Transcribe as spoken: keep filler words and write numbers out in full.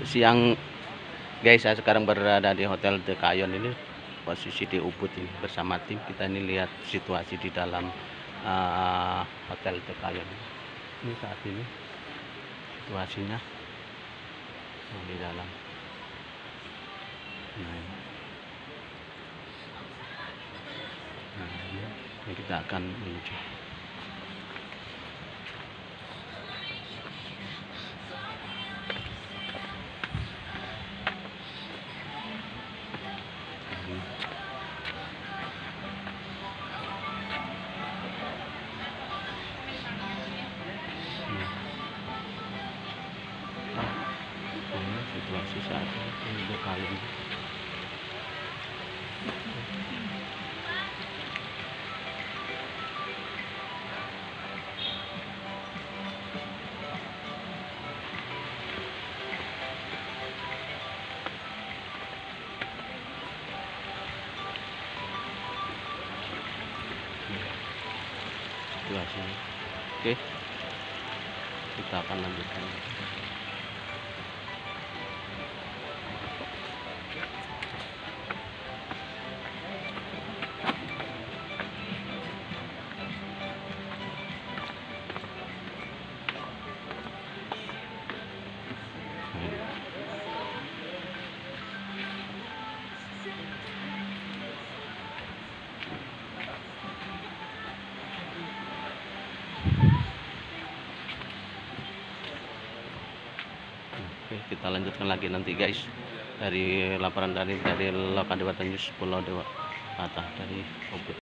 siang guys, saya sekarang berada di Hotel The Kayon ini, posisi di Ubud ini bersama tim kita. Ini lihat situasi di dalam uh, Hotel The Kayon ini saat ini situasinya oh, di dalam. Nah, ini. Nah, ini kita akan menuju. Situasi saat ini The Kayon. Situasi. Oke, kita akan lanjutkan. Oke, kita lanjutkan lagi nanti guys, dari laporan dari dari Lokadiwata News Pulau Dewata dari Ubud.